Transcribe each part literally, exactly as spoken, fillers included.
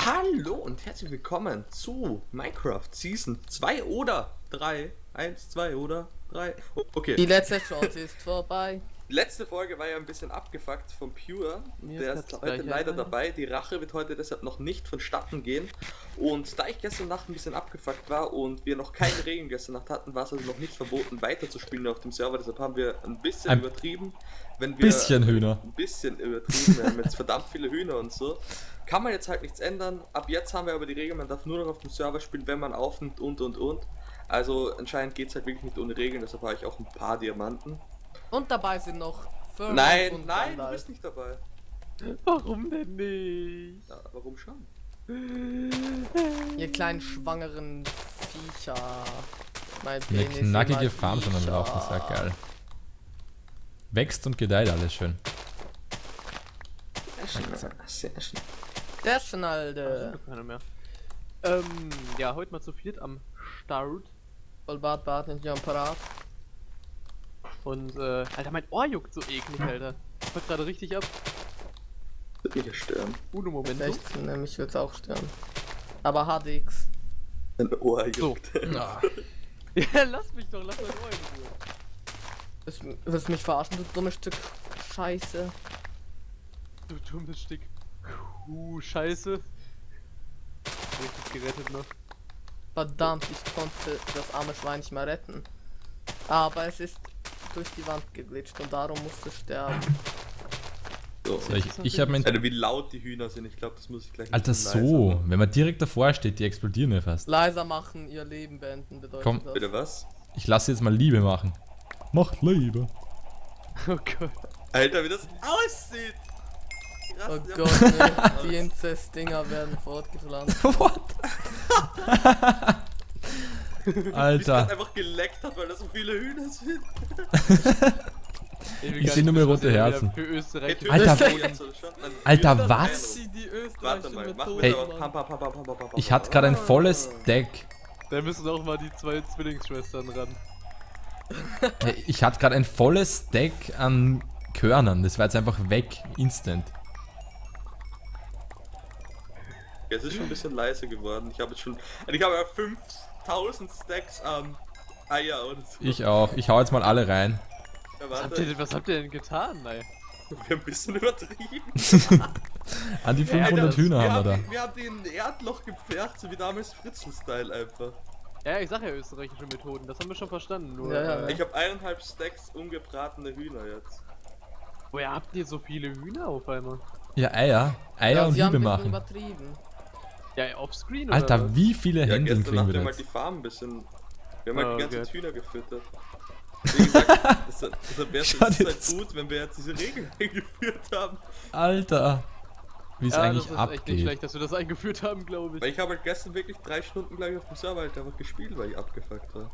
Hallo und herzlich willkommen zu Minecraft Season zwei oder drei. eins, zwei oder drei. Okay. Die letzte Chance ist vorbei. Die letzte Folge war ja ein bisschen abgefuckt vom Pure. Mir Der ist heute leider dabei. Die Rache wird heute deshalb noch nicht vonstatten gehen. Und da ich gestern Nacht ein bisschen abgefuckt war und wir noch keine Regeln gestern Nacht hatten, war es also noch nicht verboten weiterzuspielen auf dem Server. Deshalb haben wir ein bisschen ein übertrieben. Wenn wir bisschen Hühner. Ein bisschen übertrieben. Wir haben jetzt verdammt viele Hühner und so. Kann man jetzt halt nichts ändern. Ab jetzt haben wir aber die Regel, man darf nur noch auf dem Server spielen, wenn man aufnimmt und und und. Also anscheinend geht es halt wirklich nicht ohne Regeln, deshalb habe ich auch ein paar Diamanten. Und dabei sind noch Furry Nein, und nein, du Gandalf. bist nicht dabei. Warum denn nicht? Ja, warum schon? Ihr kleinen schwangeren Viecher. Mein Eine Penis knackige immer Farm schon am Viecher. Laufen, sehr geil. Wächst und gedeiht alles schön. Sehr schön, sehr schön. Der Schnalde. Ach, keiner mehr. Ähm, ja, heute mal zu viert am Start. Vollbart, Bart und Jan parat. Und, äh, Alter, mein Ohr juckt so eklig, Alter. Ich wollte gerade richtig ab. Wird mich ja stören. Uno Moment. sechzehn, nämlich wird's auch stören. Aber H D X. Dein Ohr So. juckt. Ah, Ja, lass mich doch, lass mein Ohr in Ruhe. Willst, willst du mich verarschen, du dummes Stück Scheiße? Du dummes Stück. Uh, Scheiße. Richtig gerettet noch. Verdammt, ich konnte das arme Schwein nicht mehr retten. Aber es ist durch die Wand geglitscht und darum musste es sterben. So. so, ich ich habe mein. Alter, wie laut die Hühner sind, ich glaube, das muss ich gleich ein Alter, bisschen leiser so. machen. Wenn man direkt davor steht, die explodieren ja fast. Leiser machen, ihr Leben beenden bedeutet Komm. das. Bitte was? Ich lasse jetzt mal Liebe machen. Mach Liebe. Oh Gott. Alter, wie das aussieht! Die Oh rasten ja Gott, voll nee, aus. die Inzest-Dinger werden fortgepflanzt. What? Wie es Alter. gerade einfach geleckt hat, weil da so viele Hühner sind. Ich seh nur mehr rote Herzen. Für Österreich. Hey, Alter, Typ, jetzt so schon an Alter, Hühner was? rein. Die Warte österreichische mal, mach Methode, Hey. mir aber Mann. pam, pam, pam, pam, pam, pam, pam, Ich hatte gerade ein volles Deck. Da müssen auch mal die zwei Zwillingsschwestern ran. Hey, Ich hatte gerade ein volles Deck an Körnern. Das war jetzt einfach weg. Instant. Ja, es ist schon ein bisschen leise geworden. Ich habe jetzt schon. Ich habe ja fünftausend Stacks an Eier oder so. Ich auch. Ich hau jetzt mal alle rein. Ja, Was habt, warte, ihr, denn- was habt ihr denn getan, ey? wir haben ein bisschen übertrieben. An die Alter, fünfhundert Hühner haben wir da. die- Wir haben den Erdloch gepfercht, so wie damals Fritzen-Style einfach. Ja, ich sag ja österreichische Methoden, das haben wir schon verstanden. Nur, Ja, ja, äh, ja. Ich habe eineinhalb Stacks ungebratene Hühner jetzt. woher habt ihr so viele Hühner auf einmal? Ja, Eier. Eier Ja, und sie haben Liebe ein bisschen machen. übertrieben. Ja, offscreen oder Alter, was? wie viele Ja, Händeln gestern kriegen Nacht wir haben wir da halt die jetzt? Farm ein bisschen. Wir haben halt Oh die ganze Gott. Zeit Hühner gefüttert. Wie gesagt, deshalb deshalb wäre es Schau dir halt das- gut, wenn wir jetzt diese Regeln eingeführt haben. Alter. Wie es Ja, eigentlich das ist echt nicht abgeht. schlecht, dass wir das eingeführt haben, glaube Weil ich. ich habe halt gestern wirklich drei Stunden gleich auf dem Server halt einfach gespielt, weil ich abgefuckt war.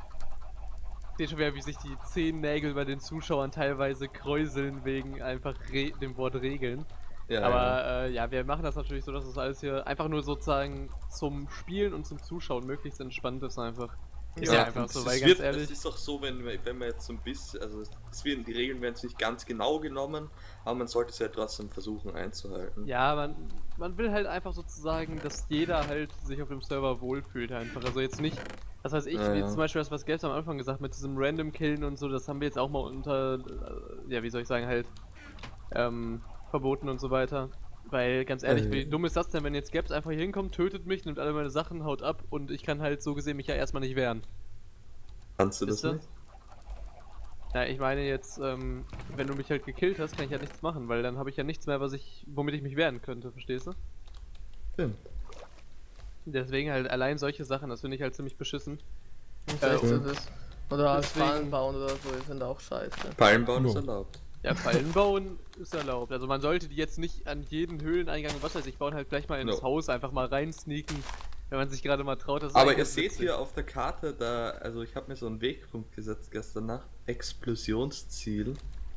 Ich sehe schon wieder, wie sich die Zehennägel bei den Zuschauern teilweise kräuseln wegen einfach Re dem Wort Regeln. Ja, ja. Aber äh, ja, wir machen das natürlich so, dass das alles hier einfach nur sozusagen zum Spielen und zum Zuschauen möglichst entspannt ist einfach. Ist ja, einfach und so, es weil wird, ganz ehrlich. Es ist auch so, wenn, wir- wenn man jetzt so ein bisschen, also es werden, die Regeln werden jetzt nicht ganz genau genommen, aber man sollte es ja trotzdem versuchen einzuhalten. Ja, man, man will halt einfach sozusagen, dass jeder halt sich auf dem Server wohlfühlt einfach. Also jetzt nicht, das heißt ich, Ja, wie ja. zum Beispiel das, was Gabe am Anfang gesagt mit diesem Random Killen und so, das haben wir jetzt auch mal unter, äh, ja wie soll ich sagen, halt ähm, verboten und so weiter. Weil ganz ehrlich, Äh. wie dumm ist das denn, wenn jetzt Gaps einfach hier hinkommt, tötet mich, nimmt alle meine Sachen, haut ab und ich kann halt so gesehen mich ja erstmal nicht wehren. Kannst du das Wisst ihr? nicht? Ja, ich meine jetzt, ähm, wenn du mich halt gekillt hast, kann ich ja nichts machen, weil dann habe ich ja nichts mehr, was ich, womit ich mich wehren könnte, verstehst du? Stimmt. Deswegen halt allein solche Sachen, das finde ich halt ziemlich beschissen. Und Äh, so ist es. Oder als deswegen- Fallen bauen oder so, die sind auch scheiße. Fallen bauen ist No. erlaubt. Ja, Fallen bauen ist erlaubt. Also man sollte die jetzt nicht an jeden Höhleneingang und was weiß ich, bauen halt gleich mal ins No. Haus, einfach mal reinsneaken, wenn man sich gerade mal traut. Das ist Aber eigentlich ihr ganz seht witzig. hier auf der Karte, da, also ich habe mir so einen Wegpunkt gesetzt gestern Nacht. Explosionsziel.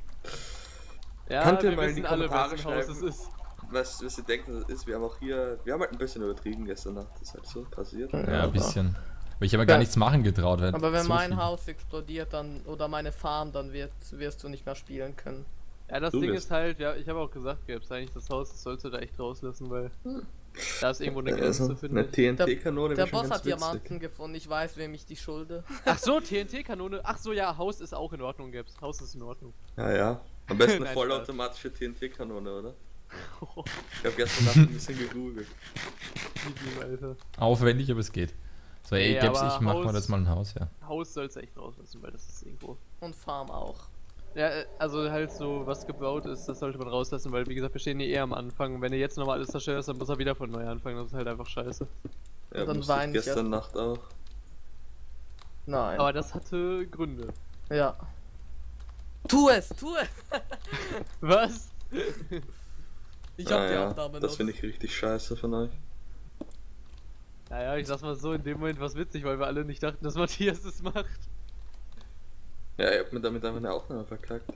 Ja, Könnt ihr wir mal in wissen die alle, Kommentare wessen Haus es schreiben? ist. Was, was ihr denkt, das ist, wir haben auch hier, wir haben halt ein bisschen übertrieben gestern Nacht, das ist halt so passiert. Ja, Ja, aber- ein bisschen. Weil ich aber gar Ja. nichts machen getraut. Weil Aber wenn so mein viel- Haus explodiert dann oder meine Farm, dann wird, wirst du nicht mehr spielen können. Ja, das Du Ding bist- ist halt, ja, ich habe auch gesagt, Gabs, eigentlich das Haus, das sollst du da echt rauslassen, weil Da ist irgendwo eine Ja, Grenze, also, finde eine ich. T N T-Kanone Der wäre schon Boss ganz hat witzig. Diamanten gefunden, ich weiß, wem ich die schulde. Ach so, T N T-Kanone. Ach so, ja, Haus ist auch in Ordnung, Gaps. Haus ist in Ordnung. Ja, ja. Am besten eine Nein, vollautomatische T N T-Kanone, oder? Ich habe gestern Nacht ein bisschen gegoogelt. Alter. Aufwendig, aber es geht. So, ey, Nee, Gaps, aber ich mach mal Haus- das mal ein Haus, ja. Haus soll's echt rauslassen, weil das ist irgendwo. Und Farm auch. Ja, äh, also halt so, was gebaut ist, das sollte man rauslassen, weil wie gesagt, wir stehen hier eher am Anfang. Und wenn ihr jetzt nochmal alles zerstört, dann muss er wieder von neu anfangen. Das ist halt einfach scheiße. Ja, dann musste ich weine ich gestern erst- Nacht auch. Nein. Aber das hatte Gründe. Ja. Tu es, tu es! Was? Ich hab Ah, die ja, Aufnahme das noch. finde ich richtig scheiße von euch. Naja, ich sag's mal so, in dem Moment war es witzig, weil wir alle nicht dachten, dass Matthias das macht. Ja, ihr habt mir damit einfach eine Aufnahme verkackt.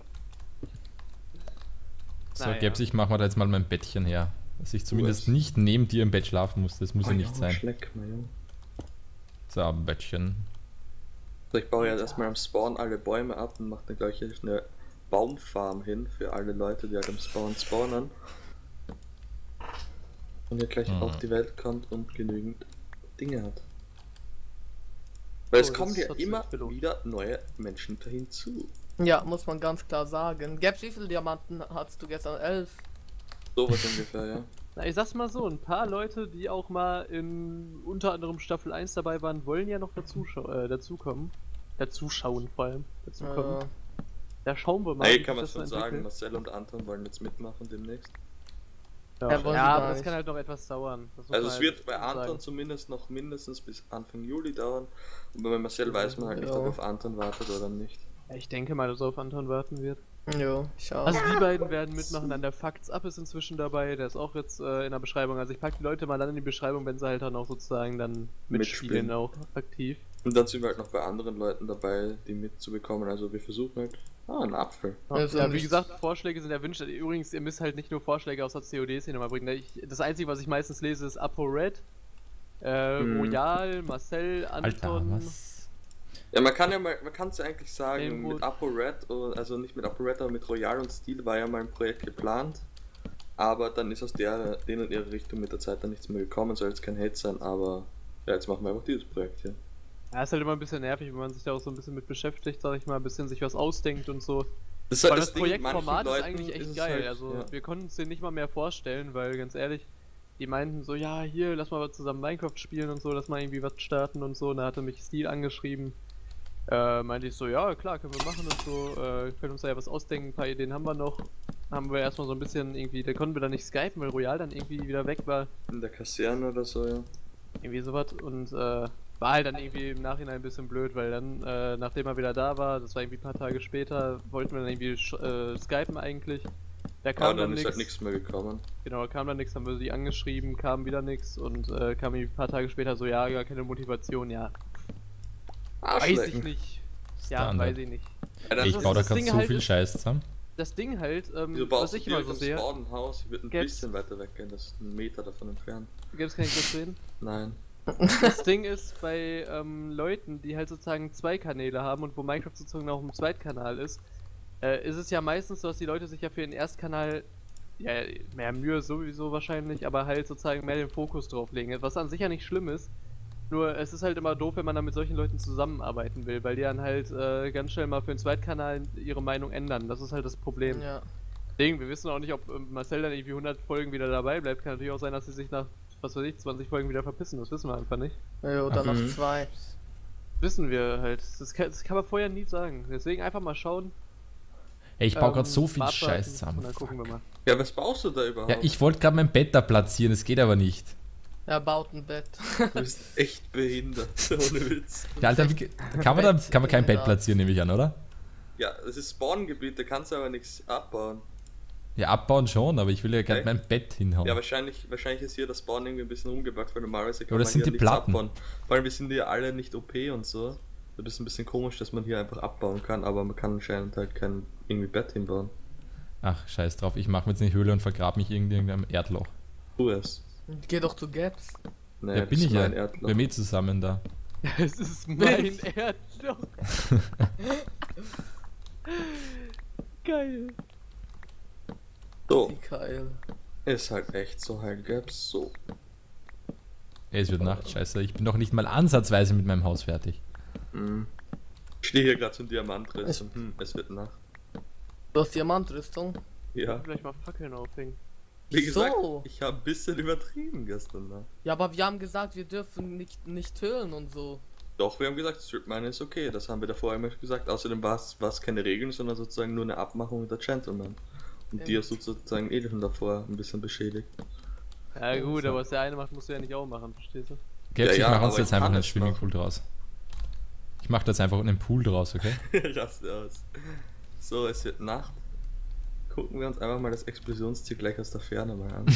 So, Naja. Gaps, ich mach mal da jetzt mal mein Bettchen her. Dass ich zumindest es. nicht neben dir im Bett schlafen muss, das muss ja nicht sein. Schleck, mein Junge. So, ein Bettchen. So, ich baue ja erstmal am Spawn alle Bäume ab und mache dann gleich eine Baumfarm hin für alle Leute, die halt am Spawn spawnen. Und ihr gleich Mhm. auf die Welt kommt und genügend Dinge hat. Weil Oh, es kommen das ja hat sich immer belohnt. wieder neue Menschen da hinzu. Ja, muss man ganz klar sagen. Gaps, wie viele Diamanten hattest du gestern? Elf? Sowas ungefähr, ja. Na, ich sag's mal so, ein paar Leute, die auch mal in unter anderem Staffel eins dabei waren, wollen ja noch dazu äh, dazukommen. Dazuschauen vor allem. Dazukommen. Äh, Da schauen wir mal. Hey, wie kann sich man das so schon sagen, entwickelt. Marcel und Anton wollen jetzt mitmachen demnächst. Ja, Ja, wollen ja sie aber gar das nicht. kann halt noch etwas dauern. Das muss Also man es halt wird bei sagen. Anton zumindest noch mindestens bis Anfang Juli dauern. Und bei Marcel weiß man halt nicht, Ja. ob er auf Anton wartet oder nicht. Ja, ich denke mal, dass er auf Anton warten wird. jo, ich auch. Also die beiden werden mitmachen, dann der Facts Up ist inzwischen dabei, der ist auch jetzt äh, in der Beschreibung. Also ich packe die Leute mal dann in die Beschreibung, wenn sie halt dann auch sozusagen dann mitspielen, Mitspielen. auch aktiv. Und dann sind wir halt noch bei anderen Leuten dabei, die mitzubekommen. Also wir versuchen halt. Ah, ein Apfel. Also Ja, wie nichts- gesagt, Vorschläge sind erwünscht. Übrigens, ihr müsst halt nicht nur Vorschläge aus der C O D-Szene mal bringen. Ich, das Einzige, was ich meistens lese, ist ApoRed, äh, Hm. Royal, Marcel, Alter, Anton. was? Ja, man kann ja mal, man kann es ja eigentlich sagen, Helmut. mit ApoRed, oder- also nicht mit ApoRed, aber mit Royal und Steel war ja mal ein Projekt geplant. Aber dann ist aus der, den und ihrer Richtung mit der Zeit dann nichts mehr gekommen, soll jetzt kein Hate sein, aber ja, jetzt machen wir einfach dieses Projekt hier. Ja, ist halt immer ein bisschen nervig, wenn man sich da auch so ein bisschen mit beschäftigt, sag ich mal, ein bisschen sich was ausdenkt und so. Das ist halt Weil das, Ding, Projektformat manchen ist Leuten eigentlich echt es geil. halt- also ja. wir konnten uns den nicht mal mehr vorstellen, weil ganz ehrlich, die meinten so, ja, hier, lass mal zusammen Minecraft spielen und so, lass mal irgendwie was starten und so. Und da hatte mich Steel angeschrieben. Äh, meinte ich so, ja, klar, können wir machen und so, äh, können uns da ja was ausdenken, ein paar Ideen haben wir noch. Haben wir erstmal so ein bisschen irgendwie, da konnten wir dann nicht skypen, weil Royal dann irgendwie wieder weg war. In der Kaserne oder so, ja. Irgendwie sowas und äh, war halt dann irgendwie im Nachhinein ein bisschen blöd, weil dann, äh, nachdem er wieder da war, das war irgendwie ein paar Tage später, wollten wir dann irgendwie sch- äh, skypen eigentlich. Da kam Aber dann dann ist halt nichts. nichts mehr gekommen. Genau, kam dann nichts, haben wir sie angeschrieben, kam wieder nichts und äh, kam irgendwie ein paar Tage später so, ja, gar keine Motivation, ja. Weiß ich Arschlecken. nicht. Ja, Standard. weiß ich nicht. Ja, dann Ich das- baue da das gerade Ding so halt viel ist- Scheiß zusammen. Das Ding halt, ähm, Wieso was baust du ich immer direkt so am sehe, Spawn ein Haus? Ich würde ein Gäb's- bisschen weiter weggehen, das ist ein Meter davon entfernt. gibt's kann ich das sehen? Nein. Das Ding ist, bei ähm, Leuten, die halt sozusagen zwei Kanäle haben und wo Minecraft sozusagen auch ein Zweitkanal ist, äh, ist es ja meistens so, dass die Leute sich ja für den Erstkanal, ja, mehr Mühe sowieso wahrscheinlich, aber halt sozusagen mehr den Fokus drauf legen. Was an sich ja nicht schlimm ist, nur es ist halt immer doof, wenn man dann mit solchen Leuten zusammenarbeiten will, weil die dann halt äh, ganz schnell mal für den Zweitkanal ihre Meinung ändern. Das ist halt das Problem. Ja. Deswegen, wir wissen auch nicht, ob ähm, Marcel dann irgendwie hundert Folgen wieder dabei bleibt. Kann natürlich auch sein, dass sie sich nach, was weiß ich, zwanzig Folgen wieder verpissen. Das wissen wir einfach nicht. Jo, dann Mhm. noch zwei. Wissen wir halt. Das kann, das kann man vorher nie sagen. Deswegen einfach mal schauen. Ey, ich baue ähm, gerade so viel mal abwarten Scheiß zusammen. Und dann gucken wir mal. Ja, was baust du da überhaupt? Ja, ich wollte gerade mein Bett da platzieren, das geht aber nicht. Er baut ein Bett. Du bist echt behindert, ohne Witz. Ja, Alter, wie, kann man da kann man kein Bett platzieren, nehme ich an, oder? Ja, das ist Spawngebiet, da kannst du aber nichts abbauen. Ja, abbauen schon, aber ich will ja gerade Okay. mein Bett hinhauen. Ja, wahrscheinlich, wahrscheinlich ist hier das Spawn irgendwie ein bisschen umgebackt, weil normalerweise kann Aber man das sind hier die nichts Platten. abbauen. Vor allem, wir sind ja alle nicht O P und so. Das ist ein bisschen komisch, dass man hier einfach abbauen kann, aber man kann anscheinend halt kein irgendwie Bett hinbauen. Ach, scheiß drauf, ich mache mir jetzt eine Höhle und vergrab mich in irgendeinem Erdloch. Tu es. Geh doch zu Gaps. Nee, Ja, das bin ist ich ja. mein Erdloch. Wir mit zusammen da. Es ist mein Erdloch. Geil. So, Wie geil. ist halt echt so, halt gab's so. Ey, es wird Nacht, scheiße. Ich bin doch nicht mal ansatzweise mit meinem Haus fertig. Mhm. Ich stehe hier gerade zum Diamantrüstung. Hm, es wird Nacht. Du hast Diamantrüstung? Ja. Vielleicht mal Fackeln aufhängen. Wie gesagt, So. ich habe ein bisschen übertrieben gestern Nacht. Ja, aber wir haben gesagt, wir dürfen nicht, nicht tönen und so. Doch, wir haben gesagt, Stripmine ist okay. Das haben wir davor immer gesagt. Außerdem war es keine Regeln, sondern sozusagen nur eine Abmachung mit der Gentleman. Und die Ja. hast sozusagen eh schon davor ein bisschen beschädigt. Ja gut, aber was der eine macht, musst du ja nicht auch machen, verstehst du? Gelb, Ja, ich ja, mache uns aber jetzt ich einfach kann einen es Swimmingpool draus. Ich mache jetzt einfach einen Pool draus, okay? Raste aus. So, es wird Nacht. Gucken wir uns einfach mal das Explosionsziel gleich aus der Ferne mal an.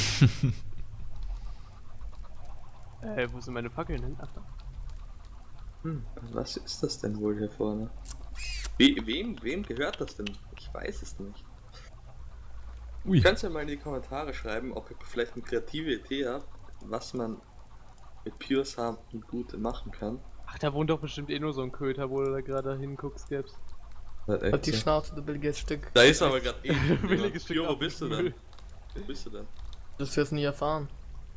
Äh, wo sind meine Fackeln hin? Ach, da. Hm, was ist das denn wohl hier vorne? We wem, wem gehört das denn? Ich weiß es nicht. Ui. Könnt ihr mal in die Kommentare schreiben, ob ihr vielleicht eine kreative Idee habt, was man mit Pure Sand gut machen kann. Ach, da wohnt doch bestimmt eh nur so ein Köter, wo du da gerade hinguckst, Gaps. Das ist echt Halt die so. Schnauze, du billiges Stück. Da ist aber gerade eh. Billiges Stück Pure, wo bist du Apfelmüll. denn? Wo bist du denn? Das wirst du nie erfahren.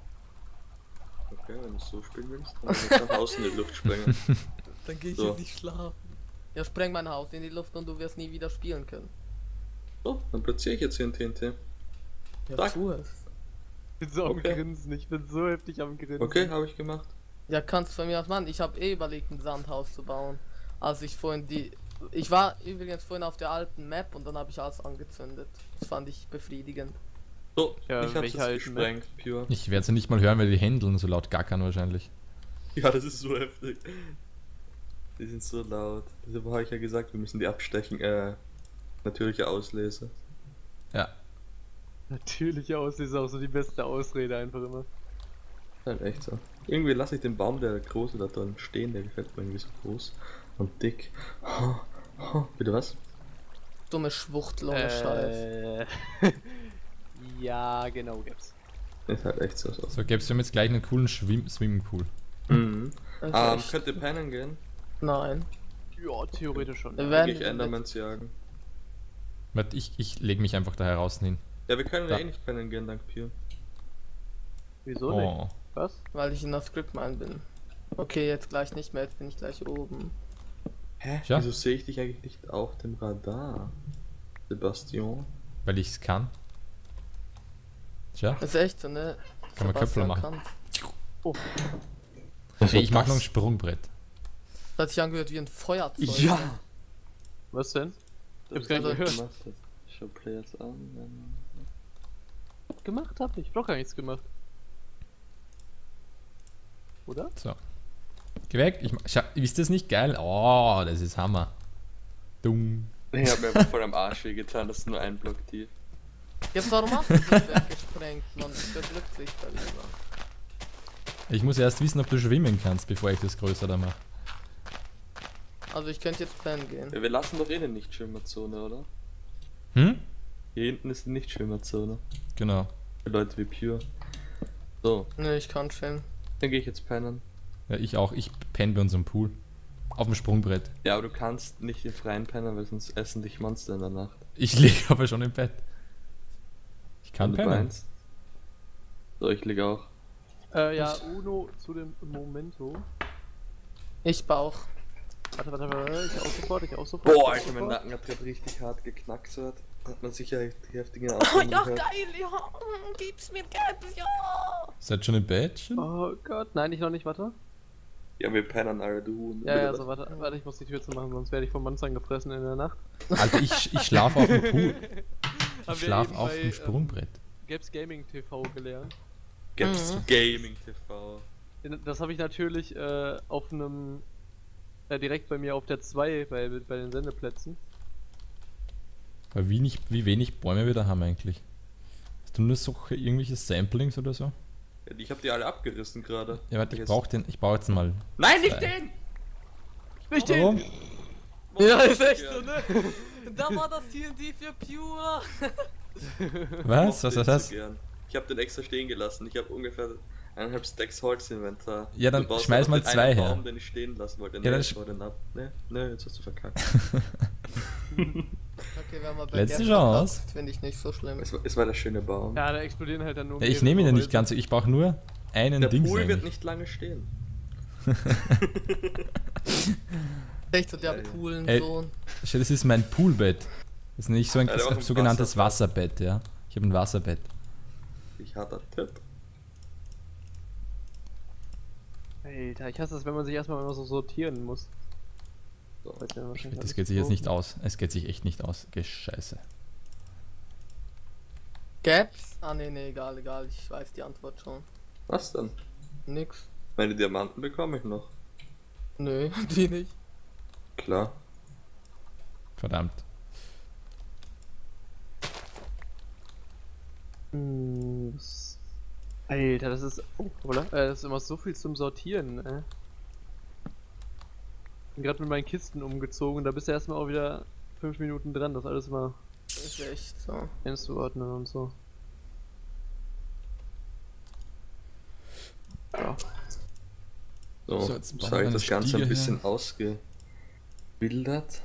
Okay, wenn du es so spielen willst, dann kannst du nach außen in die Luft sprengen. Dann geh ich So. jetzt nicht schlafen. Ja, spreng mein Haus in die Luft und du wirst nie wieder spielen können. So, dann platziere ich jetzt hier ein T N T. Ja, Sag. tu es. Ich bin so am Okay. Grinsen, ich bin so heftig am Grinsen. Okay, habe ich gemacht. Ja, kannst von mir aus machen. Ich habe eh überlegt, ein Sandhaus zu bauen. Als ich vorhin die... Ich war übrigens vorhin auf der alten Map und dann habe ich alles angezündet. Das fand ich befriedigend. So, Ja, ich hab's welche jetzt alten gesprengt, Pure. Ich werde sie nicht mal hören, weil die Händeln so laut gackern wahrscheinlich. Ja, das ist so heftig. Die sind so laut. Deshalb habe ich ja gesagt, wir müssen die abstechen. Äh, natürliche Auslese. Ja. Natürlich aus, ist auch so die beste Ausrede einfach immer. Halt echt so. Irgendwie lasse ich den Baum, der große da drin stehen, der gefällt mir irgendwie so groß und dick. Oh, oh. Bitte was? Dumme Schwuchtel ohne Scheiß. Äh, ja, genau, Gaps. Ist halt echt so. so. So, gäb's jetzt gleich einen coolen Schwimm Swimmingpool. Mhm. Das ist Ähm, echt- könnt ihr pennen gehen? Nein. Ja, theoretisch schon. Wir Dann werden gehe ich Endermans jagen. Warte, ich, ich lege mich einfach da heraus hin. Ja, wir können ja Da. eh nicht pennen gehen, dank Pure. Wieso Oh. nicht? Was? Weil ich in der Scriptmine bin. Okay, jetzt gleich nicht mehr, jetzt bin ich gleich oben. Hä? Tja. Wieso sehe ich dich eigentlich nicht auf dem Radar? Sebastian? Weil ich es kann. Tja, Das ist echt so, ne? Kann man Köpfler Sebastian machen. kann's. Oh, hey, ich mag noch ein Sprungbrett. Das hat sich angehört wie ein Feuerzeug. Ja! was denn? Ich hab's gar nicht gehört. Gemacht hast. Show Players an. dann- Gemacht hab ich. Ich hab doch gar nichts gemacht. Oder? So. Geh weg. Ich, ma- schau, ist das nicht geil? Oh, das ist Hammer. Dumm. Ich hab mir aber voll am Arsch weh getan, das ist nur ein Block tief. Jetzt warum hast du das weggesprengt, Mann? Ich bin glücklich darüber. Ich muss erst wissen, ob du schwimmen kannst, bevor ich das größer da mache. Also ich könnte jetzt pennen gehen. Ja, wir lassen doch eh eine Nichtschwimmerzone, oder? Hm? Hier hinten ist die Nichtschwimmerzone. Genau. Für Leute wie Pure. So, Ne, ich kann schwimmen. dann gehe ich jetzt pennen. Ja, ich auch. Ich penne bei unserem Pool. Auf dem Sprungbrett. Ja, aber du kannst nicht im Freien pennen, weil sonst essen dich Monster in der Nacht. Ich liege aber schon im Bett. Ich kann Wenn du pennen. meinst. So, ich liege auch. Äh, ja, Uno zu dem Momento. Ich Bauch. Warte, warte, warte, ich auch sofort, ich auch sofort. Boah, ich Alter, auch mein sofort. Nacken hat gerade richtig hart geknackt. So hat hat man sicher die heftigen Oh Aufnahmen ja, gehört. geil, ja. mm, Gib's mir Geld, ja. Seid schon im Bett? Schon? Oh Gott, nein, ich noch nicht, warte. Ja, wir pennen alle, du Huhn. Ja, ja, so, warte, warte, ich muss die Tür zu machen, sonst werde ich vom Monster gefressen in der Nacht. Alter, ich, ich schlafe auf dem Pool. Haben Ich wir schlafe eben auf bei, dem Sprungbrett. Ähm, Gaps Gaming T V gelernt. Gaps Mhm. Gaming T V. Das habe ich natürlich äh, auf einem, äh, direkt bei mir auf der zwei bei, bei den Sendeplätzen. Weil wie, nicht, wie wenig Bäume wir da haben eigentlich. Hast du nur so irgendwelche Samplings oder so? Ja, ich hab die alle abgerissen gerade. Ja, warte, ich Jetzt- brauch den. Ich baue jetzt mal. Nein, nicht zwei. den! Nicht Warum? Ja, ist echt Ja. so, ne? Da war das T N T für Pure. Was? Was mochte ist ihn das? so gern. Ich habe den extra stehen gelassen. Ich habe ungefähr eineinhalb Stacks Holz im Inventar. Ja, dann Du baust schmeiß einfach mal den zwei einen her. Baum, den ich stehen lassen wollte. Ja, Nee, dann ich sch- hau den ab. Nee, nee, jetzt hast du verkackt. Okay, wenn man bei Letzte Geld Chance. verpasst, finde ich nicht so schlimm. es, war, es war der schöne Baum. Ja, da explodieren halt dann nur. Ja, ich nehme ihn ja nicht ganz. Ich brauche nur einen Der Ding Pool sein. wird nicht lange stehen. Echt so der Ey. coolen Ey. Sohn. Schau, das ist mein Poolbett. Das ist nicht so ein, Ja, der hat auch ein sogenanntes Wasserbett, ja. Ich habe ein Wasserbett. Ich hatte einen Tipp. Alter, ich hasse es, wenn man sich erstmal immer so sortieren muss. So. Weil dann wahrscheinlich Das alles geht sich jetzt nicht gebrochen. aus. Es geht sich echt nicht aus. Gescheiße. Gaps? Ah ne, ne, egal, egal. Ich weiß die Antwort schon. Was denn? Nix. Meine Diamanten bekomme ich noch. Nö, die nicht. Klar. Verdammt. Hm, das- Alter, das ist. Oh, oder? Äh, das ist immer so viel zum Sortieren, ey. Bin gerade mit meinen Kisten umgezogen, da bist du erstmal auch wieder fünf Minuten dran, das alles mal Ist echt so. einzuordnen und so. Ja. So, So, jetzt jetzt habe ich bauen wir das eine Ganze Stiege ein bisschen ausgebildert.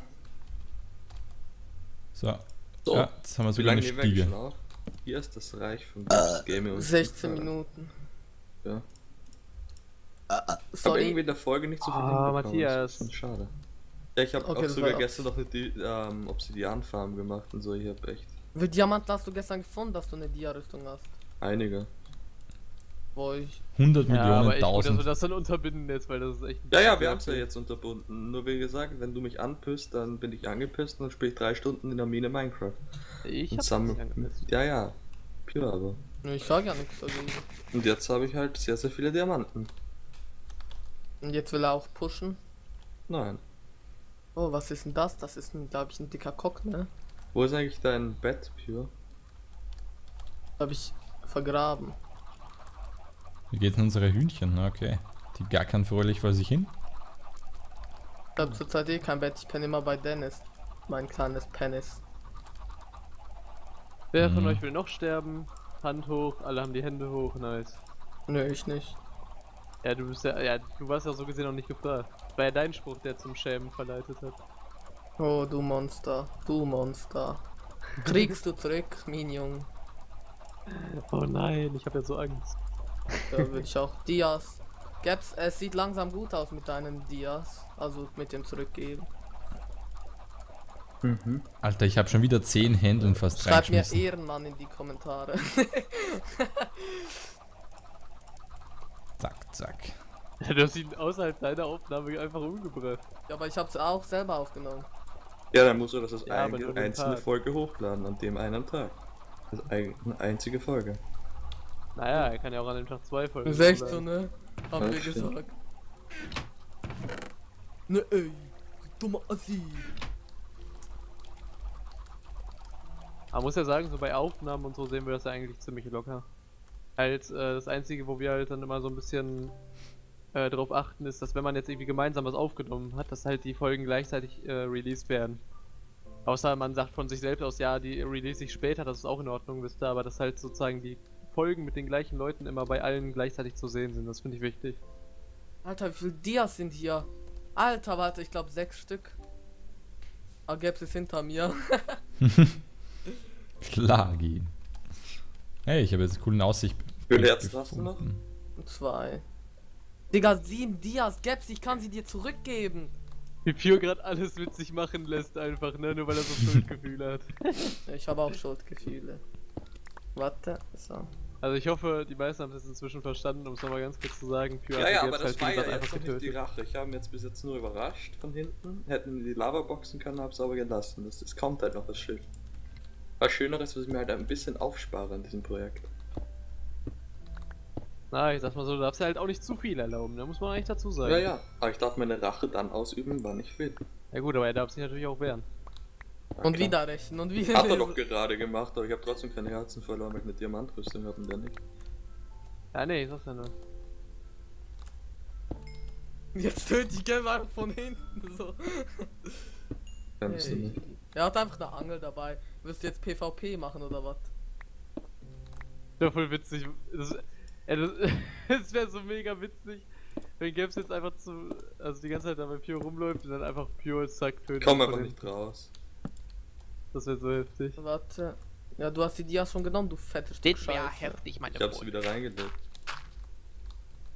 So. So, Ja, jetzt haben wir wie sogar lange eine nehmen wir eigentlich Stiege. schon auf? Hier ist das Reich von Games Gaming und sechzehn FIFA. Minuten. Ja. Aber Sorry. irgendwie in der Folge nicht so viel Ah, hinbekommen. Matthias. Das ist schon schade. Ja, ich habe Okay, auch das sogar war- gestern noch eine Di ähm, Obsidian-Farm gemacht und so. Ich habe echt Wie viel Diamant hast du gestern gefunden, dass du eine Dia-Rüstung hast? einige. Wo ich. hundert Ja, Millionen, aber echt gut, dass wir tausend. das dann unterbinden jetzt, weil das ist echt. Ja, ja, wir haben es ja jetzt unterbunden. Nur wie gesagt, wenn du mich anpisst, dann bin ich angepisst und dann spiele ich drei Stunden in der Mine Minecraft. Ich Und hab sammel- nicht angepisst. Ja, ja. Pure aber. Nö, ich sag ja nichts dagegen. Und jetzt habe ich halt sehr, sehr viele Diamanten. Und jetzt will er auch pushen. Nein. Oh, was ist denn das? Das ist ein, glaube ich, ein dicker Cock, ne? Wo ist eigentlich dein Bett, Pure? Hab ich vergraben. Wie geht's denn unsere Hühnchen? Na, okay. Die gackern fröhlich vor sich hin. Ich hab zurzeit eh kein Bett, ich penne immer bei Dennis. Mein kleines Penis. Wer von Mhm. euch will noch sterben? Hand hoch, alle haben die Hände hoch, nice. Nö, ich nicht. Ja, du bist ja, ja, du warst ja so gesehen noch nicht gefragt. War ja dein Spruch, der zum Schämen verleitet hat. Oh, du Monster. Du Monster. Kriegst du zurück, mein Junge. Oh nein, ich habe ja so Angst. Da würde ich auch Dias. Gaps, es sieht langsam gut aus mit deinen Dias. Also mit dem Zurückgeben. Mhm. Alter, ich habe schon wieder zehn Hände und fast Schreib mir reingeschmissen. Ehrenmann in die Kommentare. Zack, zack. Du hast ihn außerhalb deiner Aufnahme einfach umgebracht. Ja, aber ich hab's auch selber aufgenommen. Ja, dann musst du das als Ja, aber ein, nur den einzelne Tag. Folge hochladen, an dem einen Tag. Das ist eine einzige Folge. Naja, er kann ja auch an dem Tag zwei Folgen Das ist echt so, hochladen. ne? Haben Ja, wir stimmt. gesagt. Ne, ey. du Dummer Assi. Man muss ja sagen, so bei Aufnahmen und so sehen wir das ja eigentlich ziemlich locker. Halt, äh, das Einzige, wo wir halt dann immer so ein bisschen äh, drauf achten, ist, dass wenn man jetzt irgendwie gemeinsam was aufgenommen hat, dass halt die Folgen gleichzeitig äh, released werden. Außer man sagt von sich selbst aus, ja, die release ich später, das ist auch in Ordnung, wisst ihr, aber dass halt sozusagen die Folgen mit den gleichen Leuten immer bei allen gleichzeitig zu sehen sind, das finde ich wichtig. Alter, wie viele Dias sind hier? Alter, warte, ich glaube sechs Stück. Ah, Gaps ist hinter mir. Schlagi. Hey, ich habe jetzt eine coole Aussicht. Wie viele Herzen hast du noch? gefunden. Zwei. Digga, sieben Dias. Gaps, ich kann sie dir zurückgeben. Wie Pio gerade alles mit sich machen lässt einfach, ne, nur weil er so Schuldgefühle hat. Ich habe auch Schuldgefühle. Warte, so. Also ich hoffe, die meisten haben es inzwischen verstanden, um es nochmal ganz kurz zu sagen. Pio Ja, hat ja, jetzt aber das halt, wie war ja gesagt, jetzt noch nicht die Rache. Ich habe ihn jetzt bis jetzt nur überrascht von hinten. Hätten wir die Lava boxen können, hab's aber gelassen. Das, das kommt halt noch, das Schiff. Was Schöneres, was ich mir halt ein bisschen aufspare an diesem Projekt. Na, ich sag mal so, du darfst ja halt auch nicht zu viel erlauben, da muss man eigentlich dazu sagen. Ja, ja, aber ich darf meine Rache dann ausüben, wann ich will. Ja gut, aber er darf sich natürlich auch wehren. Ja, Und klar. wieder rechnen und wieder. Hat er doch gerade gemacht, aber ich habe trotzdem keine Herzen verloren, weil ich eine Diamantrüstung habe und der nicht. Ja, nee, ich sag's ja nur. Jetzt töte ich Gaps einfach von hinten. So. Kannst du Hey. nicht. Er hat einfach eine Angel dabei. Willst du jetzt PvP machen oder was? Ja, voll witzig. Das, ja, das, das wäre so mega witzig, wenn Gaps jetzt einfach zu, also die ganze Zeit da bei Pio rumläuft und dann einfach Pio zack tötet. Komm von einfach hinten. nicht raus. Das wäre so heftig. Warte. Ja, du hast die Dias schon genommen, du fettes Stück Scheiße. heftig, meine Ich habe sie wieder reingelegt.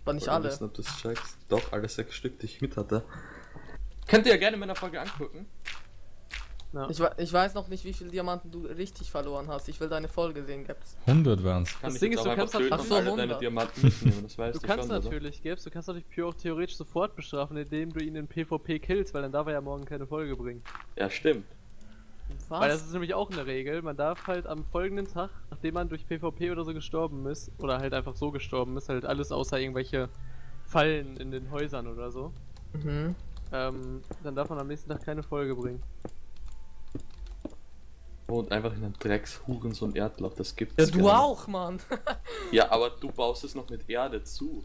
Aber nicht Wollen wir alle. wissen, ob du es checkst. Doch, alle sechs Stück, die ich mit hatte. Könnt ihr ja gerne in meiner Folge angucken. Ja. Ich, we- ich weiß noch nicht, wie viele Diamanten du richtig verloren hast. Ich will deine Folge sehen, Gaps. hundert waren's. Kann Das ich Ding jetzt ist, auch du einfach kannst töten halt- und Ach so, alle deine hundert. Diamanten mitnehmen, das weißt Du du kannst schon, oder? natürlich, Gabs, du kannst natürlich Pure auch theoretisch sofort bestrafen, indem du ihn in PvP killst, weil dann darf er ja morgen keine Folge bringen. Ja, stimmt. Was? Weil das ist nämlich auch eine Regel, man darf halt am folgenden Tag, nachdem man durch PvP oder so gestorben ist, oder halt einfach so gestorben ist, halt alles außer irgendwelche Fallen in den Häusern oder so, mhm. ähm, dann darf man am nächsten Tag keine Folge bringen. Und einfach in einem Dreckshuren so ein Erdloch, das gibt's Ja, du gar nicht. auch, Mann. Ja, aber du baust es noch mit Erde zu.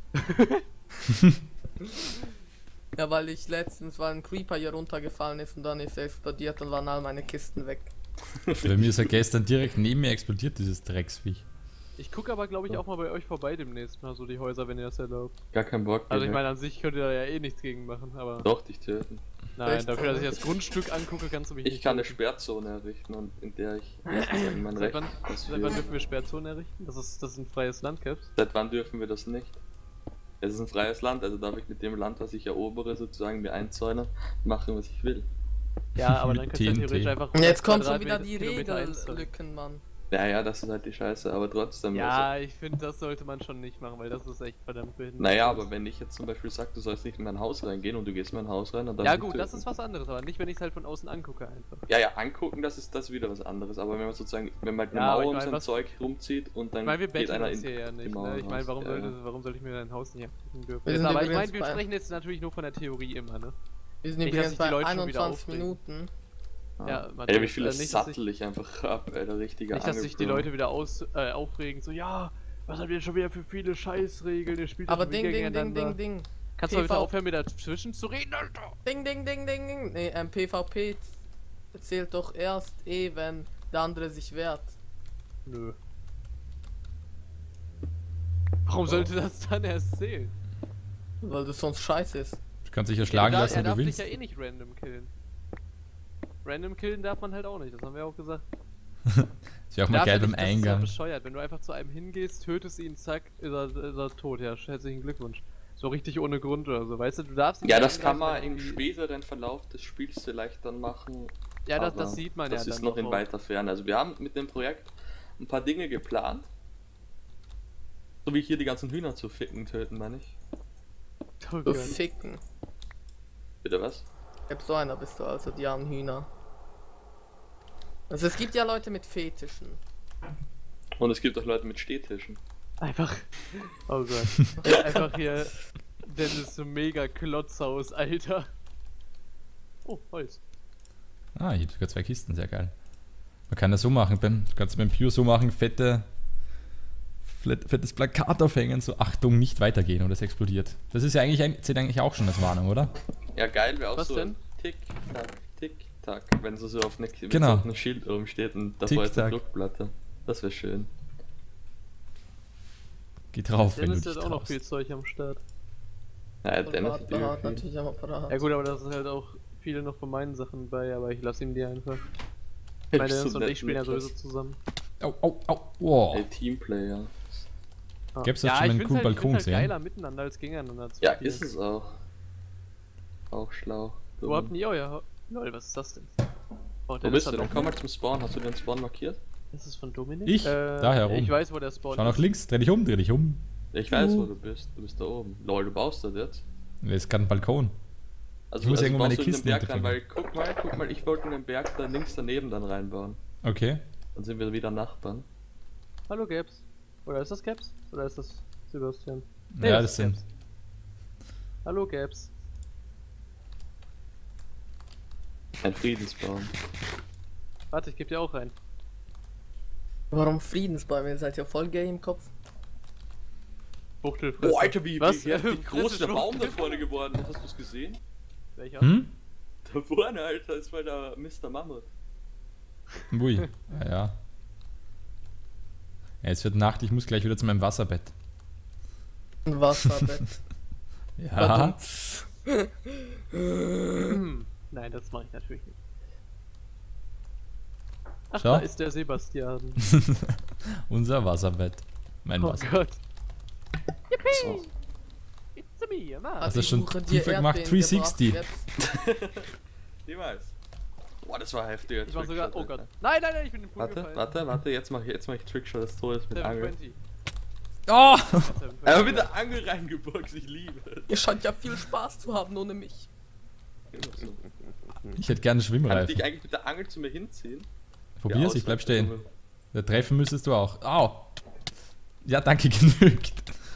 Ja, weil ich letztens, weil ein Creeper hier runtergefallen ist und dann ist er explodiert und waren all meine Kisten weg. Bei mir ist er gestern direkt neben mir explodiert, dieses Drecksviech. Ich gucke aber, glaube ich, auch mal bei euch vorbei demnächst mal so die Häuser, wenn ihr das erlaubt. Gar kein Bock. Also ich direkt. meine, an sich könnt ihr da ja eh nichts gegen machen, aber... Doch, dich töten. Nein, Echt? dafür, dass ich das Grundstück angucke, kannst du mich Ich nicht kann eine töten. Sperrzone errichten und in der ich sozusagen mein Seit Recht wann, seit wann dürfen wir Sperrzonen errichten? Das ist, das ist ein freies Land, Caps. Seit wann dürfen wir das nicht? Es ist ein freies Land, also darf ich mit dem Land, was ich erobere, sozusagen mir einzäunen, machen, was ich will. Ja, aber Mit dann kannst du ja T N T. theoretisch einfach... Und jetzt kommt schon Quadratmeter- wieder die Kilometer einzäunen. Regellücken, Mann. Ja, ja, das ist halt die Scheiße, aber trotzdem. Ja, ich finde, das sollte man schon nicht machen, weil das ist echt verdammt behindert. Naja, aber wenn ich jetzt zum Beispiel sage, du sollst nicht in mein Haus reingehen und du gehst in mein Haus rein, dann darf Ja ich dich gut, das töten. ist was anderes, aber nicht, wenn ich es halt von außen angucke einfach. Ja, ja, angucken, das ist das wieder was anderes. Aber wenn man sozusagen, wenn man halt eine Ja, aber Mauer ich um meine, sein was- Zeug rumzieht und dann Ich meine, wir geht betteln einer uns in hier ja die nicht, Mauer ne? Ich meine, raus. warum, Ja, sollte, ja. warum soll ich mir dein Haus nicht angucken dürfen? Wir sind aber ich übrigens meine, wir bei- sprechen jetzt natürlich nur von der Theorie immer, ne? Wir sind Nicht, dass übrigens sich die bei Leute schon wieder einundzwanzig aufregen. Minuten. Ja, man Ey, wie darf, viele äh, nicht, dass sich- Sattel ich einfach hab, Alter, richtiger Nicht, dass sich die Leute wieder aus, äh, aufregen, so, ja, was habt ihr schon wieder für viele Scheißregeln, ihr spielt Aber schon ding, wieder ding, ding, gegeneinander. ding, ding. Kannst du P V bitte aufhören, mir dazwischen zu reden, Alter? Ding, ding, ding, ding, ding. Nee, ähm, PvP zählt doch erst eh, wenn der andere sich wehrt. Nö. Warum sollte das dann erst zählen? Weil das sonst scheiße ist. Du kannst dich ja schlagen er, lassen, er wenn darf du dich willst. ja eh nicht random killen. Random killen darf man halt auch nicht, das haben wir auch gesagt. Ist ja auch mal Darf geil er beim nicht, das ist ja Eingang. bescheuert. Wenn du einfach zu einem hingehst, tötest ihn, zack, ist er, ist er tot. Ja, herzlichen Glückwunsch. So richtig ohne Grund oder so, weißt du, du darfst ihn Ja, nicht das kann man angreifen, im wenn die- späteren Verlauf des Spiels vielleicht dann machen. Ja, das, aber das sieht man das ja ist dann noch in auch. weiter Ferne. Also wir haben mit dem Projekt ein paar Dinge geplant. So wie hier die ganzen Hühner zu ficken töten, meine ich. Oh So Gott. ficken. Bitte was? Ich hab so einer bist du also, die armen Hühner. Also es gibt ja Leute mit Fetischen. Und es gibt auch Leute mit Stehtischen. Einfach. Oh Gott. Einfach hier. Dennis so mega Klotzhaus, Alter. Oh, Holz. Ah, hier sogar zwei Kisten, sehr geil. Man kann das so machen, beim, du kannst beim Pure so machen, fette, fett- fettes Plakat aufhängen, so Achtung, nicht weitergehen und es explodiert. Das ist ja eigentlich, ein- zählt eigentlich auch schon als Warnung, oder? Ja, geil wäre auch Was so denn? ein Tick-Tack, Tick-Tack, wenn so so auf, ne, wenn Genau. so auf einem Schild oben steht und davor ist eine Tick-Tack. Druckplatte. Das wäre schön. Geh drauf, wenn du Dennis dich hat auch noch traust. viel Zeug am Start. Ja, Dennis hat Apparat, irgendwie- natürlich am Apparat. Ja gut, aber da sind halt auch viele noch von meinen Sachen bei, aber ich lasse ihm die einfach. Ey, Meine bist Dennis du und nett, ich spielen ja Niklas. sowieso zusammen. Au, au, au, wow. Ey, Teamplayer. Ah. Gäb's das ja, schon ich einen find's coolen halt, ich Balkon find's halt gesehen? geiler miteinander als gegeneinander zu Ja, spielen. ist es auch. Auch schlau. Wo habt ihr euer... Ha- Lol, was ist das denn? Oh, Wo Dennis bist hat du denn? auch- Komm mal zum Spawn. Hast du den Spawn markiert? Ist es von Dominik? Ich? Da herum. Ich weiß, wo der Spawn Schau nach ist. links, dreh dich um, dreh dich um. Ich weiß, wo du bist. Du bist da oben. Lol, du baust das jetzt. Das ist gerade ein Balkon. Also, Ich muss also irgendwo meine baust du in den Kisten Berg rein, weil unterbringen. guck mal, guck mal, ich wollte in den Berg da links daneben dann reinbauen. Okay. Dann sind wir wieder Nachbarn. Hallo Gaps. Oder ist das Gaps? Oder ist das Sebastian? Ja, das das ist sind. Gaps. Hallo Gaps. Ein Friedensbaum. Warte, ich geb dir auch rein. Warum Friedensbäume? Ihr seid ja voll gay im Kopf. Buchtelfresse. Oh, Alter, wie, Was? wie heftig Das groß ist der schon- Baum da vorne geworden ist. Hast du es gesehen? Welcher? Hm? Da vorne, Alter, ist mal der Mister Mammut. Ui. Ja, ja. Ja, es wird Nacht, ich muss gleich wieder zu meinem Wasserbett. Ein Wasserbett. Ja. Hm. Nein, das mache ich natürlich nicht. Ach, Schau. da ist der Sebastian. Unser Wasserbett. Mein Oh Wasser. Gott. So. me, man. Hast du schon Suche dir tiefer gemacht? Erdbeeren dreihundertsechzig. gebracht Niemals. Boah, das war heftiger Ich war sogar. Oh Trickshot, Gott. Alter. Nein, nein, nein, ich bin im Pool Warte, gefallen. warte, warte, jetzt mach ich, jetzt mach ich Trickshot des Todes mit Angel. zwanzig. Oh! Er hat mit der Angel reingeburgt, ich liebe es. Ihr scheint ja viel Spaß zu haben ohne mich. Immer so. Ich hätte gerne Kann ich Schwimmreifen. dich eigentlich mit der Angel zu mir hinziehen? Probier's, Ja, ich bleib aus- stehen. Ja, treffen müsstest du auch. Au! Ja, danke, genügt.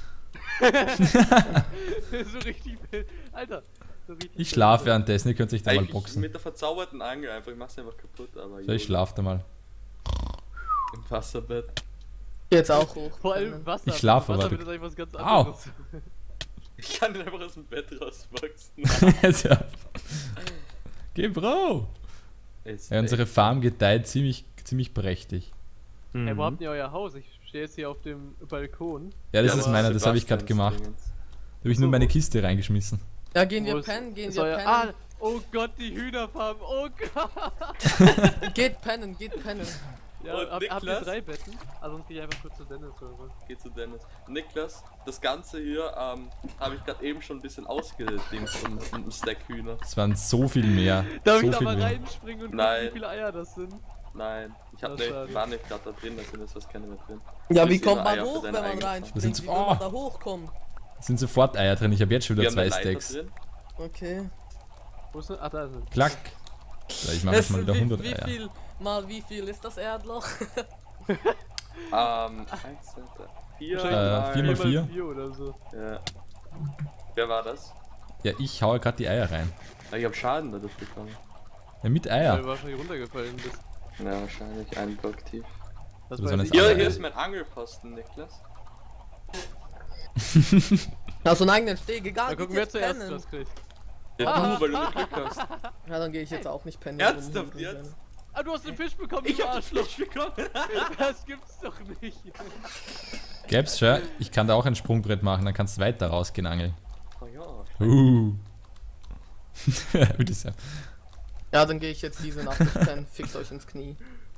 So richtig. Alter. So richtig Ich schlafe währenddessen, ihr könnt euch da mal Eigentlich boxen. mit der verzauberten Angel einfach, ich mach's einfach kaputt, aber So, ich schlafe da mal. im Wasserbett. Jetzt auch hoch. Vor allem Wasser. Ich schlafe, Wasser aber- wird eigentlich was ganz Au. anderes. Ich kann den einfach aus dem Bett rauswachsen. Ja. Geh, Bro! Ist Ja, unsere echt- Farm gedeiht ziemlich, ziemlich prächtig. Ey, wo habt ihr euer Haus? Ich stehe jetzt hier auf dem Balkon. Ja, das Ja, ist meiner, das habe ich gerade Sebastians gemacht. Dingens. Da habe ich nur meine Kiste reingeschmissen. Ja, gehen wir Wo ist- pennen, gehen ist wir euer- pennen. Ah, oh Gott, die Hühnerfarm. Oh Gott. Geht pennen, geht pennen. Ja, Und hab, habt ihr Niklas? drei Betten? Also sonst gehe ich einfach kurz zu Dennis oder was? Geh zu Dennis. Niklas, das Ganze hier ähm, habe ich gerade eben schon ein bisschen ausgedingst und, und ein Stack Hühner. Es waren so viel mehr. Darf so ich da viel mal mehr. Nein. reinspringen und gucken, wie viele Eier das sind? Nein, ich hab Das ne, schade. war nicht gerade da drin, da sind jetzt was keine mehr drin. Ja, Du wie bist kommt immer man Eier für hoch, wenn deine man eigene Das reinspringt? sind- Wie will man Oh. da hochkommen? Es sind sofort Eier drin, ich habe jetzt schon Wir wieder haben zwei eine Leiter Stacks. drin. Okay. Wo ist denn? Ach, da ist es. Klack. So, ich mache jetzt mal wieder wie, hundert wie Eier. viel, mal wie viel ist das Erdloch? Ähm, eins, zwei, drei, vier, Wahrscheinlich Äh, mal- vier mal vier vier? mal vier oder so. Ja. Wer war das? Ja, ich haue gerade die Eier rein. Ah, ich hab Schaden dadurch bekommen. Ja, mit Weil Eier. du wahrscheinlich runtergefallen bist. Ja, wahrscheinlich ein Block tief. Das Oder weiß so ich. eine Hier, Eier. hier ist mein Angelposten, Niklas. Hast du einen eigenen Steg? Egal, Dann geht gucken wir jetzt zuerst, pennen. was kriegt. Ja, Ah. du, weil du nicht Glück hast. Ja, dann gehe ich jetzt auch nicht pennen. Ernsthaft jetzt? Ah, du hast den Fisch bekommen, Ich du hab Arschloch. Arschloch bekommen. Das gibt's doch nicht. Gäb's schon? Ich kann da auch ein Sprungbrett machen, dann kannst du weiter rausgehen angeln. Oh ja. Uh. Würde ich sagen. Ja, dann gehe ich jetzt diese Nacht nicht pennen. Fickt euch ins Knie.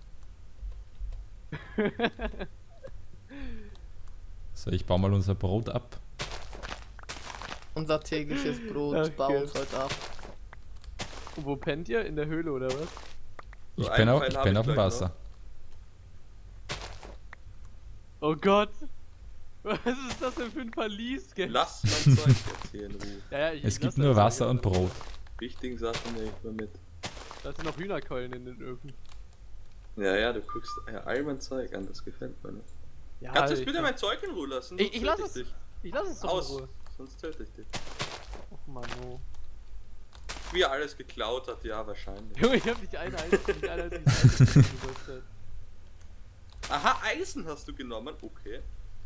So, ich baue mal unser Brot ab. Unser tägliches Brot Ach, baut Gott. heute ab. Und wo pennt ihr? In der Höhle oder was? Ich So, bin, einen auch, Pfeil ich hab bin ich auf dem gleich Wasser. Oh Gott. Was ist das denn für ein Verlies, gell? Lass mein Zeug jetzt hier in Ruhe. Ja, ja, ich, Es ich gibt lass nur das Wasser ja. und Brot. Wichtigen Sachen nehme ich mal mit. Da sind noch Hühnerkeulen in den Öfen. Ja, ja, du guckst ja, all mein Zeug an, das gefällt mir nicht. Ja, Kannst du ich jetzt bitte kann- mein Zeug in Ruhe lassen? Ich- sonst ich töte lass es. dich. Ich lass es doch Aus, in Ruhe. sonst töte ich dich. Och Mann, oh. Wie er alles geklaut hat, ja, wahrscheinlich. Junge, ich hab nicht eine einzige, nicht eine einzige Seite gekostet. Aha, Eisen hast du genommen, okay.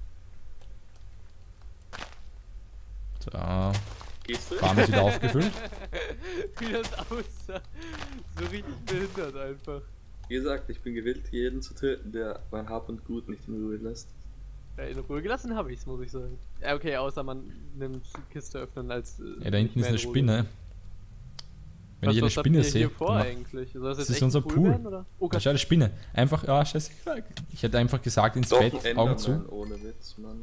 So, Gehst du? Farm ist wieder aufgefüllt. Wie das aussah. So richtig behindert einfach. Wie gesagt, ich bin gewillt, jeden zu töten, der mein Hab und Gut nicht in Ruhe lässt. Ja, in Ruhe gelassen habe ich's, muss ich sagen. Ja, okay, außer man nimmt Kiste öffnen als. Äh, Ja, da hinten ist nicht mehr eine in Ruhe Spinne. gelassen. Wenn Was- ich eine was habt Spinne ihr sehe. hier vor dann mach- eigentlich? Soll das Das jetzt ist echt unser ein Pool. werden, oder? Oh Da Gott. schau, eine Spinne. Einfach, ja, scheiße. Ich hätte einfach gesagt, ins Doch, Bett, ein Augen Enderman, zu. ohne Witz, Mann.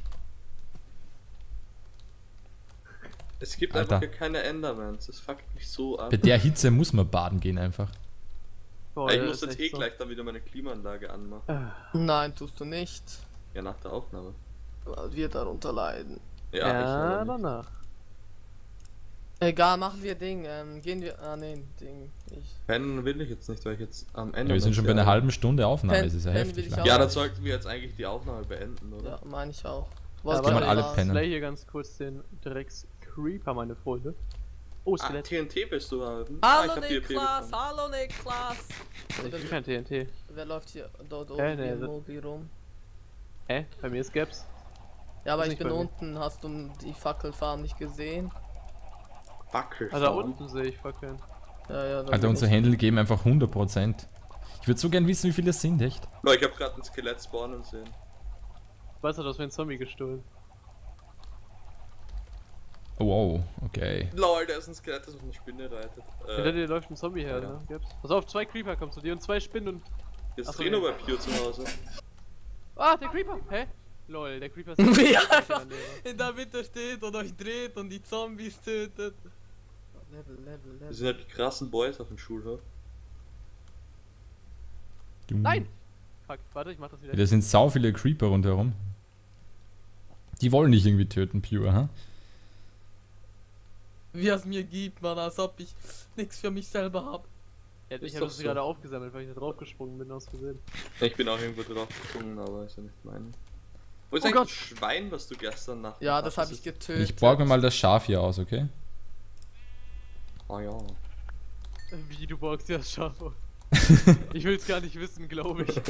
Es gibt Alter. einfach hier keine Endermans, das fuckt mich so ab. Bei der Hitze muss man baden gehen einfach. Boah, ich ja, muss ist jetzt echt eh so. gleich dann wieder meine Klimaanlage anmachen. Ah. Nein, tust du nicht. Ja, nach der Aufnahme. Weil wir darunter leiden. Ja, Ja, ich aber nicht. danach. Egal, machen wir Ding. Ähm, gehen wir. Ah, nee, Ding. Ich. Pennen will ich jetzt nicht, weil ich jetzt am Ende. Ja, wir sind schon bei einer halben Stunde Aufnahme, Pen- das ist ja Pen heftig will ich lang. auch. Ja, dann sollten wir jetzt eigentlich die Aufnahme beenden, oder? Ja, meine ich auch. Ja, gehen wir warte, alle ich pennen. slay hier ganz kurz den Drecks Creeper, meine Freunde. Oh, Ah, Skelett. T N T bist du haben. ah, ich Hallo hab die E P Niklas, bekommen. hallo Niklas. ich bin kein T N T. Wer läuft hier dort oben Äh, nee, hier im das- Mobi rum? Hä? Bei mir ist Gaps. Ja, aber ist ich nicht bin bei mir. unten. Hast du die Fackelfahren nicht gesehen? Wackel. Also da unten sehe ich Fackeln. Ja, ja. da Alter, bin unsere ich. Händel geben einfach hundert Prozent. Ich würde so gern wissen, wie viele es sind, echt. Oh, ich hab grad ein Skelett spawnen sehen. Was hat aus mir ein Zombie gestohlen? Oh, wow, okay. Lol, da ist ein Skelett, das auf eine Spinne reitet. Hinter Äh, dir läuft ein Zombie her, ja. ne? Gaps. Pass auf, zwei Creeper kommen zu dir und zwei Spinnen und. jetzt Achso, Reno ja. bei Pure zu Hause. Ah, der Creeper! Hä? Lol, der Creeper ist Wie ja einfach in der Mitte steht und euch dreht und die Zombies tötet. Level, Level, Das Level. sind halt die krassen Boys auf dem Schulhof. Nein! Fuck, warte, ich mach das wieder. Da sind sau viele Creeper rundherum. Die wollen dich irgendwie töten, Pure, ha? Wie es mir gibt, man, als ob ich nichts für mich selber habe. Ja, ich Ist habe doch das so. gerade aufgesammelt, weil ich da draufgesprungen bin, aus Versehen. Ich bin auch irgendwo drauf gesprungen, aber ist ja nicht meine. Wo ist Oh eigentlich Gott. das Schwein, was du gestern Nacht Ja, gemacht das hast? habe ich getötet. Ich borge mir mal das Schaf hier aus, okay? Ah ja. Wie, du borgst ja das Schaf aus? Ich will's gar nicht wissen, glaube ich.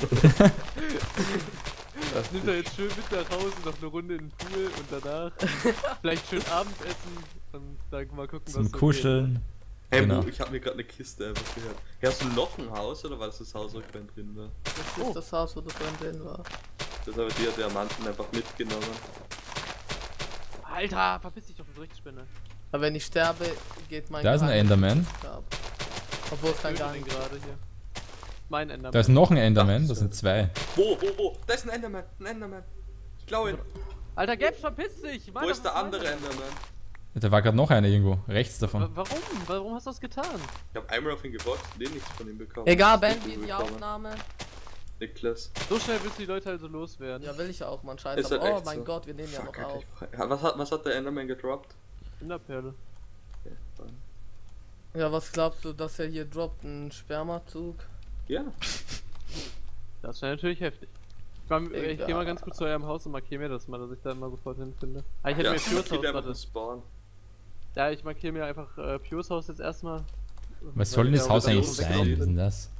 Nimmt er jetzt schön mit nach Hause, noch eine Runde in den Pool und danach vielleicht schön Abendessen und dann mal gucken, was Zum so Kuscheln. Hey, Genau. Mo, ich habe mir gerade eine Kiste einfach gehört. Ja, hast du noch ein Haus oder war das das Haus, wo ich vorhin drin war? Das ist Oh. das Haus, wo du vorhin drin war. Das habe die Diamanten einfach mitgenommen. geht. Alter, verpiss dich doch, du Dreckspinne. Aber wenn ich sterbe, geht mein Da ist ein Geheimnis Enderman. nicht ab. Obwohl es kein Töte gar den nicht gerade hier. Mein Enderman. Da ist noch ein Enderman, das sind zwei. Wo, wo, wo? Da ist ein Enderman, ein Enderman. Ich glaube ihn. Alter, Gaps, verpiss dich! Mann, Wo das ist der mein andere Enderman. Enderman? Da war gerade noch einer irgendwo, rechts Wa- davon. Warum? Warum hast du das getan? Ich habe einmal auf ihn geboxt und eh nichts von ihm bekommen. Egal, Ich hab beenden nichts wir die bekommen. Aufnahme. Niklas. So schnell willst du die Leute also loswerden. Ja, will ich auch, man Ist scheiße. halt Aber, oh echt mein so. Gott, wir nehmen ja Fuck, noch Alter, auf. ich frag- Ja, was, hat, was hat der Enderman gedroppt? Kinderperle. Okay, fine. Ja, was glaubst du, dass er hier droppt? Ein Spermazug? Ja. Das wäre natürlich heftig. Ich, war, ich Egal. gehe mal ganz kurz zu eurem Haus und markiere mir das mal, dass ich da mal sofort hinfinde. Ah, ich hätte Ja, mir Pures geht Haus, einfach warte. im Spawn. Ja, ich markiere mir einfach äh, Pures Haus jetzt erstmal. Was soll denn das Weil Haus der eigentlich auch sein? weggelaufen Was ist denn das?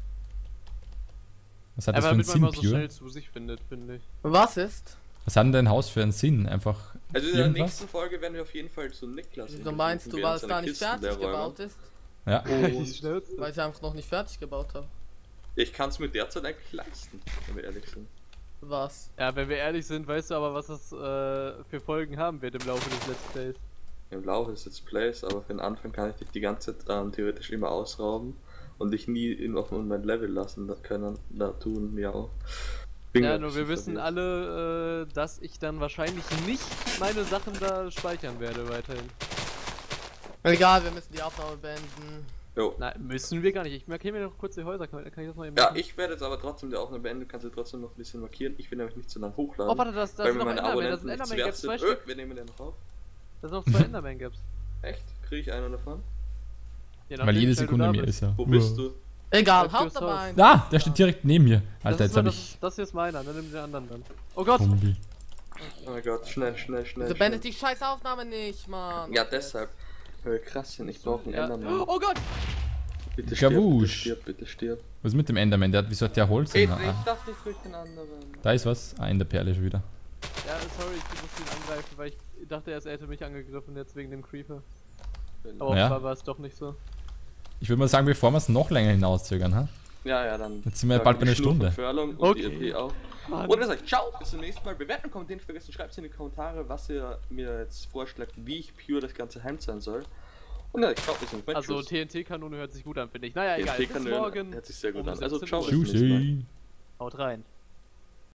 Was hat das Aber für einen damit man Sinn, mal so Pure? schnell zu sich findet, finde ich. Was ist? Was hat denn dein Haus für einen Sinn? Einfach Also in der irgendwas? nächsten Folge werden wir auf jeden Fall zu Niklas. Wieso meinst du, weil es gar nicht fertig gebaut ist? Ja. Die Und schnellste. Weil ich einfach noch nicht fertig gebaut habe. ich kann es mir derzeit eigentlich leisten, wenn wir ehrlich sind. Was? Ja, wenn wir ehrlich sind, weißt du aber, was das äh, für Folgen haben wird im Laufe des Let's Plays. Im Laufe des Let's Plays, aber für den Anfang kann ich dich die ganze Zeit ähm, theoretisch immer ausrauben und dich nie in, auf mein Level lassen da können, da tun, miau. Bin Ja, grad nur wir bisschen wissen verwirrt. alle, äh, dass ich dann wahrscheinlich nicht meine Sachen da speichern werde weiterhin. Egal, wir müssen die Aufnahme beenden. Jo. Nein, müssen wir gar nicht. Ich markiere mir noch kurz die Häuser. Kann, kann ich das mal eben Ja, machen? ich werde jetzt aber trotzdem die Aufnahme beenden, kannst du trotzdem noch ein bisschen markieren. Ich will nämlich nicht zu lang hochladen. Oh, warte, das, das weil sind mir noch meine Enderman. Das sind Abonnenten nichts Enderman wert Gaps, zwei sind. Ö, Stück. wir nehmen den noch auf. Das sind noch zwei Enderman Gaps. Echt? Kriege ich einen davon? Je Weil nachdem, jede wie schnell du Sekunde da mehr bist. ist ja. Wo bist du? Egal, Bleib haut fürs dabei. Haus. ein. Da, der steht direkt neben mir. Das Alter, ist jetzt mal- hab das, ich. ist, das hier ist meiner, dann nimm den anderen dann. Oh Gott! Kombi. Oh mein Gott, schnell, schnell, schnell. Wieso schnell. beendet die scheiß Aufnahme nicht, Mann? Ja, deshalb. Äh, krass, ich brauche einen Ja. Enderman. Oh Gott! Bitte stirb, bitte Gabusch. stirb, bitte stirb. Was ist mit dem Enderman? Der hat, wieso hat der Holz? Ey, in ich der- ah, dachte, ich krieg den anderen. Da ist was. Ah, in der Perle schon wieder. Ja, sorry, ich musste ihn angreifen, weil ich dachte erst, er hätte mich angegriffen, jetzt wegen dem Creeper. Aber Ja. offenbar war es doch nicht so. Ich würde mal sagen, bevor wir es noch länger hinauszögern, ha? Ja, ja, dann. Jetzt sind wir bald bei einer Stunde. Furlong und Okay. die E P auch. Mann. Und dann sag ich ciao, bis zum nächsten Mal. Bewerten, kommentieren, nicht vergessen, schreibt in die Kommentare, was ihr mir jetzt vorschlägt, wie ich Pure das ganze heim sein soll. Und dann sag ich ciao, bis zum nächsten Mal. Also Tschüss. T N T-Kanone hört sich gut an, finde ich. Naja, egal. Bis T N T-Kanone morgen. hört sich sehr gut um an. Also siebzehn ciao, Uhr. bis zum nächsten Mal. Tschüssi. Haut rein.